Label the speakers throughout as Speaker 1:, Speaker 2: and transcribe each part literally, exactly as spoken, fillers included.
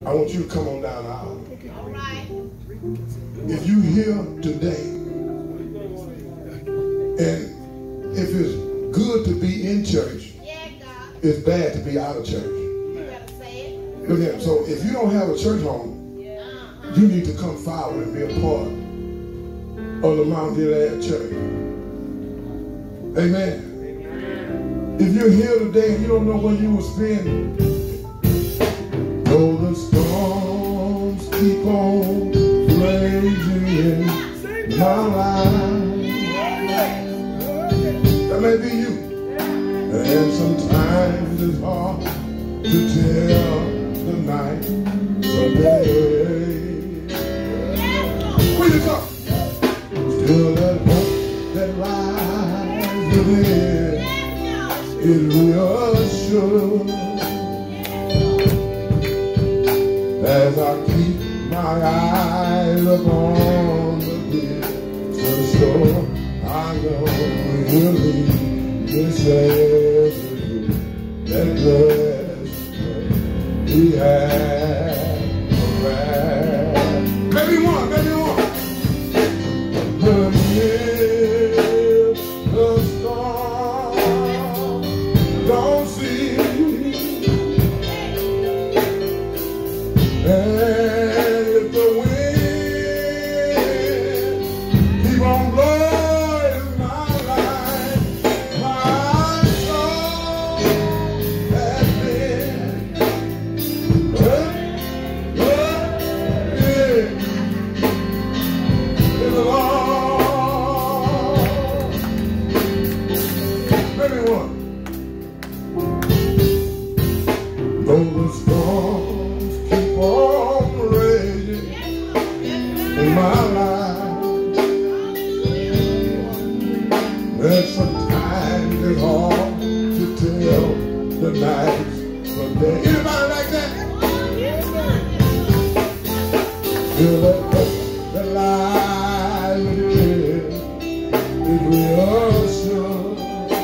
Speaker 1: I want you to come on down the aisle.
Speaker 2: All right.
Speaker 1: If you here today, and if it's good to be in church,
Speaker 2: Yeah, God.
Speaker 1: it's bad to be out of church.
Speaker 2: You gotta say it.
Speaker 1: Look at him. So if you don't have a church home,
Speaker 2: Uh-huh.
Speaker 1: you need to come forward and be a part of the Mount Gilead Church. Amen. If you're here today and you don't know where you will spend, though the storms keep on raging in my life, that may be you. And sometimes it's hard to tell the night from day. Where you come? Still that hope that lies within is reassured as I keep my eyes upon the distant shore. I know you'll lead me safely and bless we have arrived. Maybe one, maybe one. But if the storm don't see, and if the wind keep on blowing my life, my soul has been hurt, hurt, yeah, in the Lord. Maybe one. Though the storms keep on raging in my life, and sometimes it's hard to tell the nights from day. Anybody like that? Feel that hope that lies within is reassured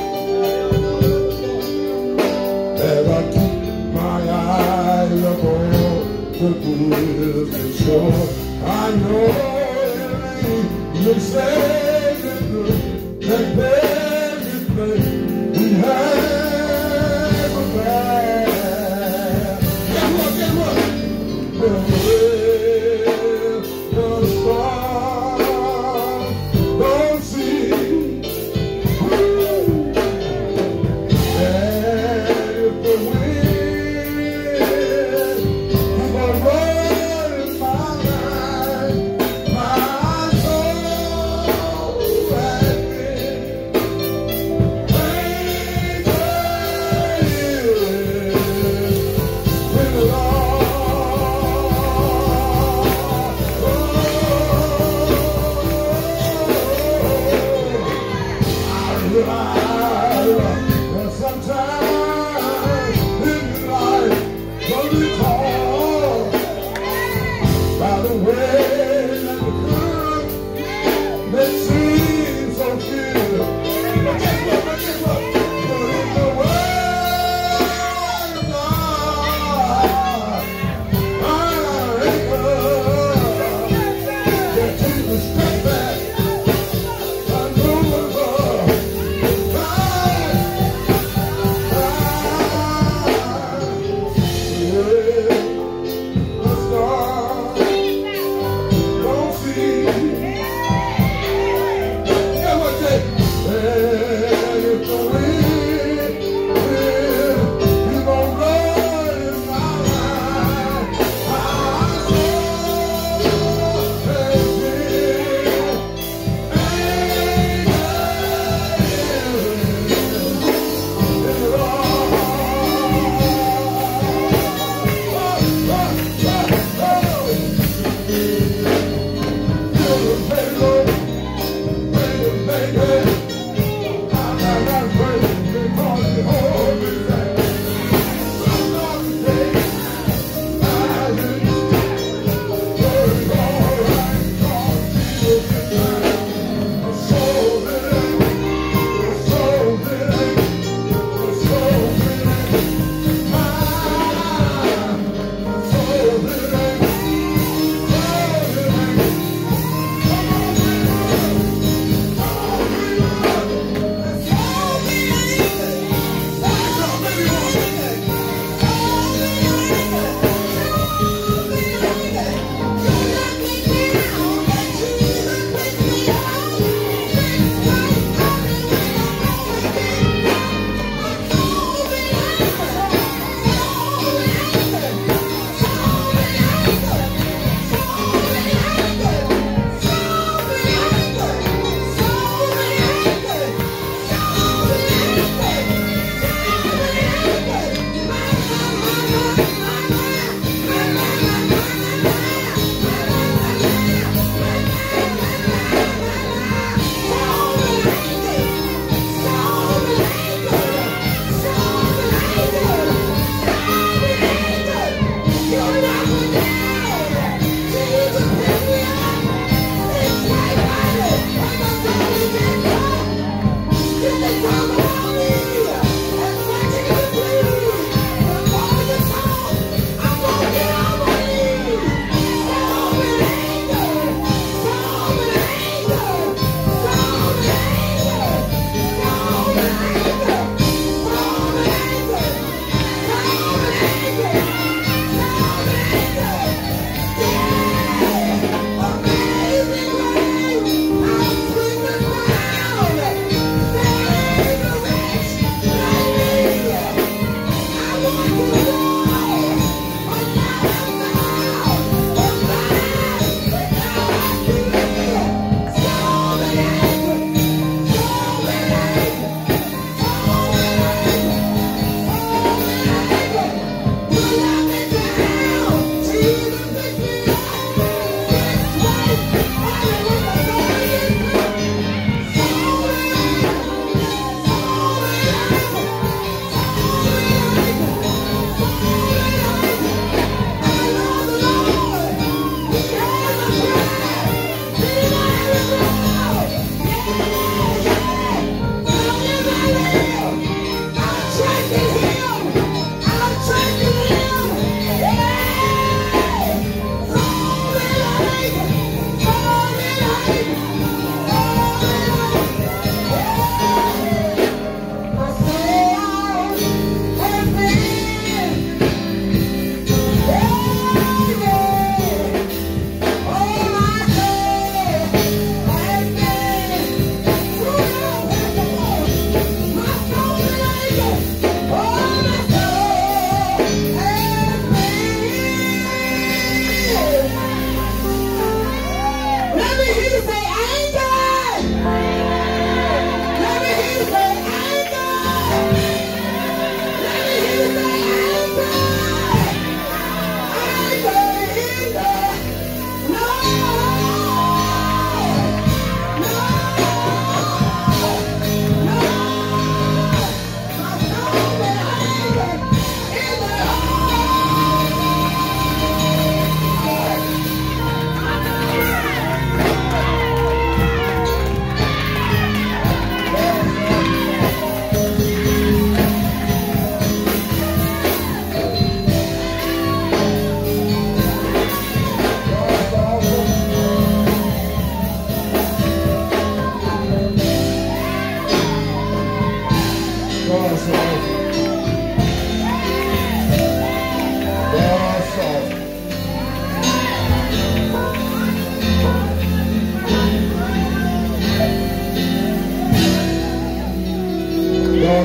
Speaker 1: as I keep my eyes upon the distant shore. I know it ain't mistaken that there's this place we have a bad. Guess what, guess what? Well, the storm don't see. And if the wind keep on blowing my life, my soul has been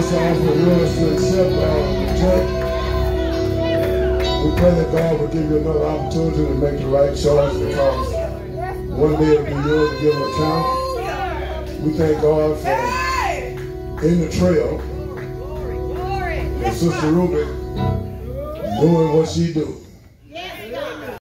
Speaker 1: choice off for yours to accept uh, the church. We pray that God will give you another opportunity to make the right choice, because one day it'll be yours to give an account. We thank God for in the trail and Sister Ruby doing what she do.